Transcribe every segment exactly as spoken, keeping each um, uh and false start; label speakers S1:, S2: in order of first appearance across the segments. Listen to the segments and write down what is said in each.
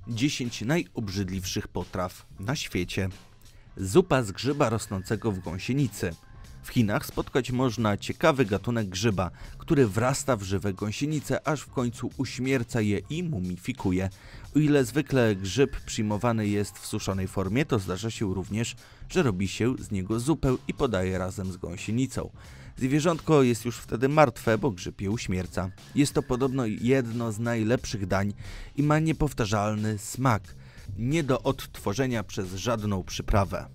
S1: dziesięć najobrzydliwszych potraw na świecie. Zupa z grzyba rosnącego w gąsienicy. W Chinach spotkać można ciekawy gatunek grzyba, który wrasta w żywe gąsienice, aż w końcu uśmierca je i mumifikuje. O ile zwykle grzyb przyjmowany jest w suszonej formie, to zdarza się również, że robi się z niego zupę i podaje razem z gąsienicą. Zwierzątko jest już wtedy martwe, bo grzyb je uśmierca. Jest to podobno jedno z najlepszych dań i ma niepowtarzalny smak, nie do odtworzenia przez żadną przyprawę.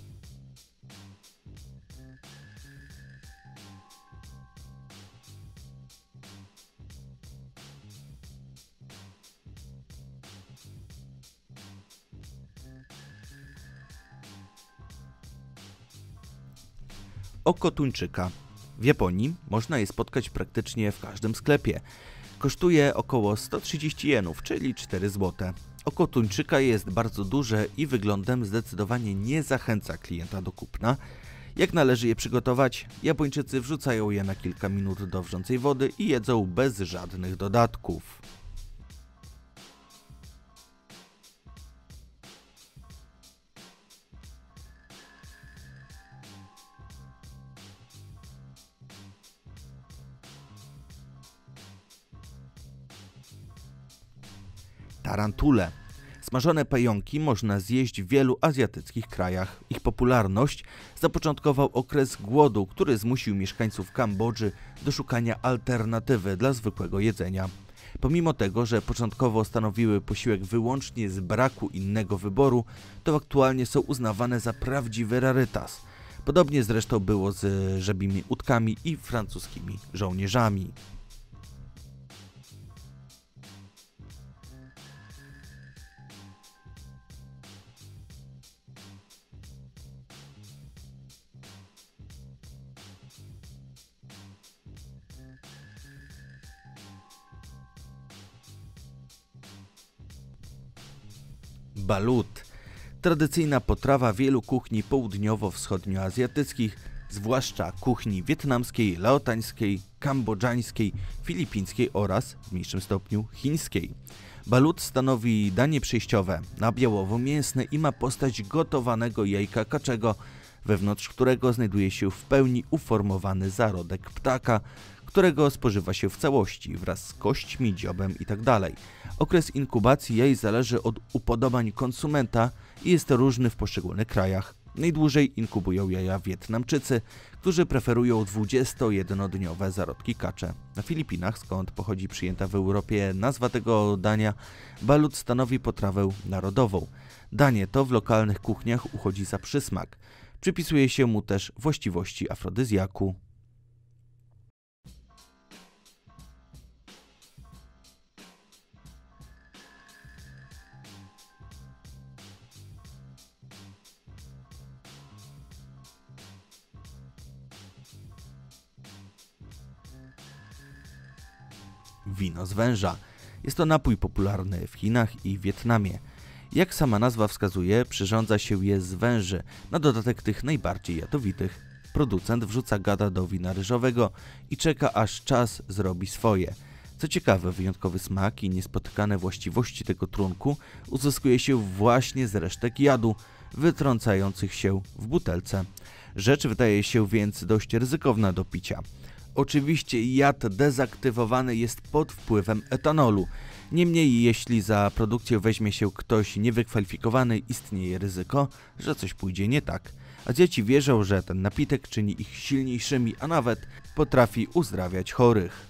S1: Oko tuńczyka. W Japonii można je spotkać praktycznie w każdym sklepie. Kosztuje około sto trzydzieści jenów, czyli cztery złote. Oko tuńczyka jest bardzo duże i wyglądem zdecydowanie nie zachęca klienta do kupna. Jak należy je przygotować? Japończycy wrzucają je na kilka minut do wrzącej wody i jedzą bez żadnych dodatków. Tarantule. Smażone pająki można zjeść w wielu azjatyckich krajach. Ich popularność zapoczątkował okres głodu, który zmusił mieszkańców Kambodży do szukania alternatywy dla zwykłego jedzenia. Pomimo tego, że początkowo stanowiły posiłek wyłącznie z braku innego wyboru, to aktualnie są uznawane za prawdziwy rarytas. Podobnie zresztą było z żabimi udkami i francuskimi żołnierzami. Balut. Tradycyjna potrawa wielu kuchni południowo-wschodnioazjatyckich, zwłaszcza kuchni wietnamskiej, laotańskiej, kambodżańskiej, filipińskiej oraz w mniejszym stopniu chińskiej. Balut stanowi danie przejściowe, nabiałowo-mięsne i ma postać gotowanego jajka kaczego, wewnątrz którego znajduje się w pełni uformowany zarodek ptaka, którego spożywa się w całości wraz z kośćmi, dziobem itd. Okres inkubacji jaj zależy od upodobań konsumenta i jest różny w poszczególnych krajach. Najdłużej inkubują jaja Wietnamczycy, którzy preferują dwudziestojednodniowe zarodki kacze. Na Filipinach, skąd pochodzi przyjęta w Europie nazwa tego dania, balut stanowi potrawę narodową. Danie to w lokalnych kuchniach uchodzi za przysmak. Przypisuje się mu też właściwości afrodyzjaku. Wino z węża. Jest to napój popularny w Chinach i Wietnamie. Jak sama nazwa wskazuje, przyrządza się je z węży, na dodatek tych najbardziej jadowitych. Producent wrzuca gada do wina ryżowego i czeka, aż czas zrobi swoje. Co ciekawe, wyjątkowy smak i niespotykane właściwości tego trunku uzyskuje się właśnie z resztek jadu, wytrącających się w butelce. Rzecz wydaje się więc dość ryzykowna do picia. Oczywiście jad dezaktywowany jest pod wpływem etanolu. Niemniej, jeśli za produkcję weźmie się ktoś niewykwalifikowany, istnieje ryzyko, że coś pójdzie nie tak. Azjaci wierzą, że ten napitek czyni ich silniejszymi, a nawet potrafi uzdrawiać chorych.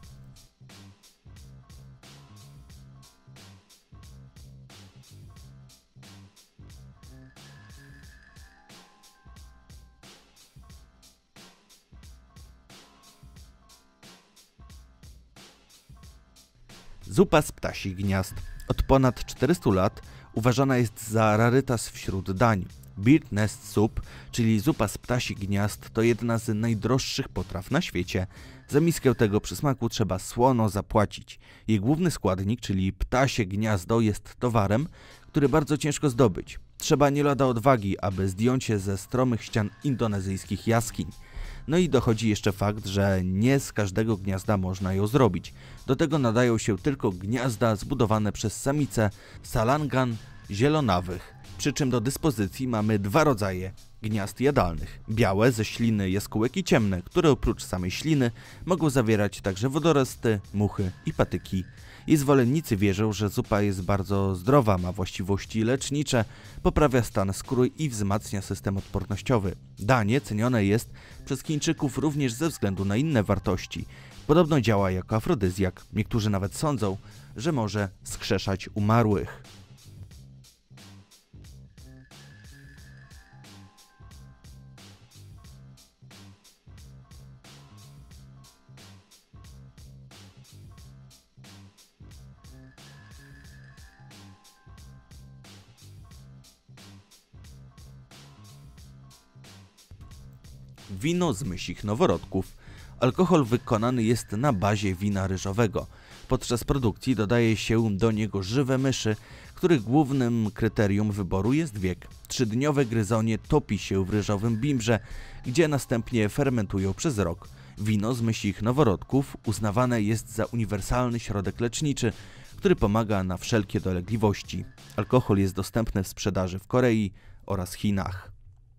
S1: Zupa z ptasich gniazd. Od ponad czterystu lat uważana jest za rarytas wśród dań. Bird Nest Soup, czyli zupa z ptasich gniazd, to jedna z najdroższych potraw na świecie. Za miskę tego przysmaku trzeba słono zapłacić. Jej główny składnik, czyli ptasie gniazdo, jest towarem, który bardzo ciężko zdobyć. Trzeba nie lada odwagi, aby zdjąć je ze stromych ścian indonezyjskich jaskiń. No i dochodzi jeszcze fakt, że nie z każdego gniazda można ją zrobić. Do tego nadają się tylko gniazda zbudowane przez samice salangan zielonawych. Przy czym do dyspozycji mamy dwa rodzaje gniazd jadalnych. Białe ze śliny jaskółek i ciemne, które oprócz samej śliny mogą zawierać także wodorosty, muchy i patyki. Jej zwolennicy wierzą, że zupa jest bardzo zdrowa, ma właściwości lecznicze, poprawia stan skóry i wzmacnia system odpornościowy. Danie cenione jest przez Chińczyków również ze względu na inne wartości. Podobno działa jako afrodyzjak. Niektórzy nawet sądzą, że może skrzeszać umarłych. Wino z mysich noworodków. Alkohol wykonany jest na bazie wina ryżowego. Podczas produkcji dodaje się do niego żywe myszy, których głównym kryterium wyboru jest wiek. Trzydniowe gryzonie topi się w ryżowym bimbrze, gdzie następnie fermentują przez rok. Wino z mysich noworodków uznawane jest za uniwersalny środek leczniczy, który pomaga na wszelkie dolegliwości. Alkohol jest dostępny w sprzedaży w Korei oraz Chinach.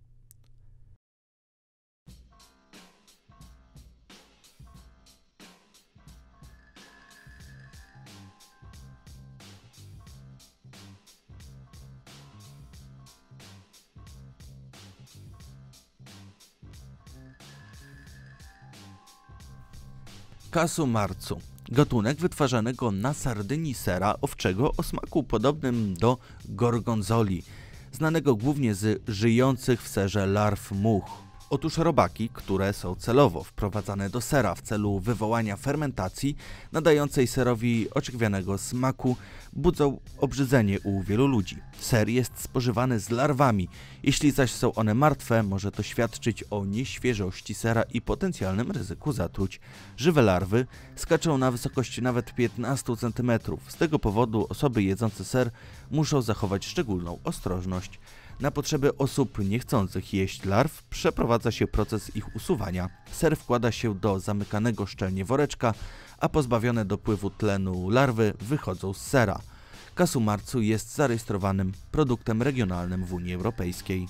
S1: Casu marzu. Gatunek wytwarzanego na Sardynii sera owczego o smaku podobnym do gorgonzoli, znanego głównie z żyjących w serze larw much. Otóż robaki, które są celowo wprowadzane do sera w celu wywołania fermentacji nadającej serowi oczekiwanego smaku, budzą obrzydzenie u wielu ludzi. Ser jest spożywany z larwami, jeśli zaś są one martwe, może to świadczyć o nieświeżości sera i potencjalnym ryzyku zatruć. Żywe larwy skaczą na wysokość nawet piętnaście centymetrów. Z tego powodu osoby jedzące ser muszą zachować szczególną ostrożność. Na potrzeby osób niechcących jeść larw przeprowadza się proces ich usuwania. Ser wkłada się do zamykanego szczelnie woreczka, a pozbawione dopływu tlenu larwy wychodzą z sera. Casu marzu jest zarejestrowanym produktem regionalnym w Unii Europejskiej.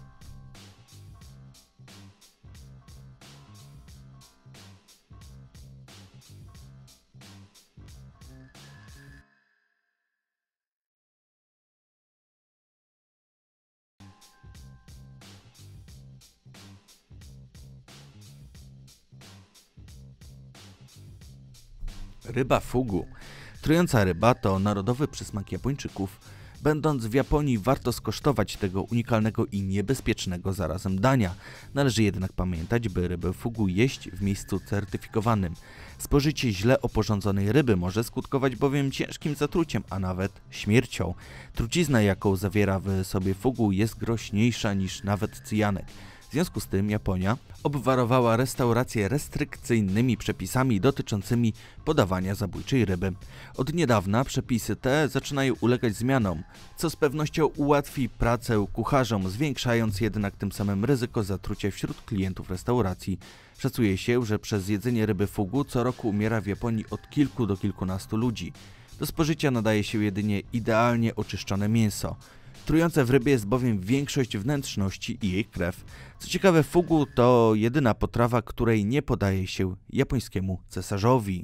S1: Ryba fugu. Trująca ryba to narodowy przysmak Japończyków. Będąc w Japonii, warto skosztować tego unikalnego i niebezpiecznego zarazem dania. Należy jednak pamiętać, by rybę fugu jeść w miejscu certyfikowanym. Spożycie źle oporządzonej ryby może skutkować bowiem ciężkim zatruciem, a nawet śmiercią. Trucizna, jaką zawiera w sobie fugu, jest groźniejsza niż nawet cyjanek. W związku z tym Japonia obwarowała restaurację restrykcyjnymi przepisami dotyczącymi podawania zabójczej ryby. Od niedawna przepisy te zaczynają ulegać zmianom, co z pewnością ułatwi pracę kucharzom, zwiększając jednak tym samym ryzyko zatrucia wśród klientów restauracji. Szacuje się, że przez jedzenie ryby fugu co roku umiera w Japonii od kilku do kilkunastu ludzi. Do spożycia nadaje się jedynie idealnie oczyszczone mięso. Trujące w rybie jest bowiem większość wnętrzności i jej krew. Co ciekawe, fugu to jedyna potrawa, której nie podaje się japońskiemu cesarzowi.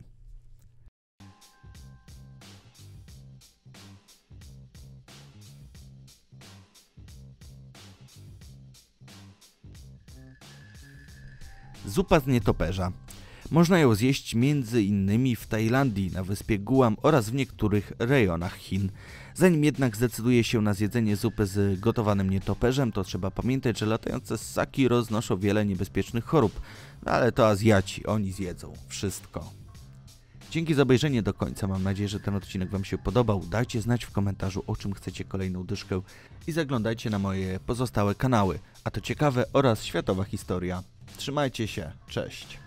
S1: Zupa z nietoperza. Można ją zjeść między innymi w Tajlandii, na wyspie Guam oraz w niektórych rejonach Chin. Zanim jednak zdecyduje się na zjedzenie zupy z gotowanym nietoperzem, to trzeba pamiętać, że latające ssaki roznoszą wiele niebezpiecznych chorób. No ale to Azjaci, oni zjedzą wszystko. Dzięki za obejrzenie do końca, mam nadzieję, że ten odcinek Wam się podobał. Dajcie znać w komentarzu, o czym chcecie kolejną dyszkę i zaglądajcie na moje pozostałe kanały, a to ciekawe oraz światowa historia. Trzymajcie się, cześć!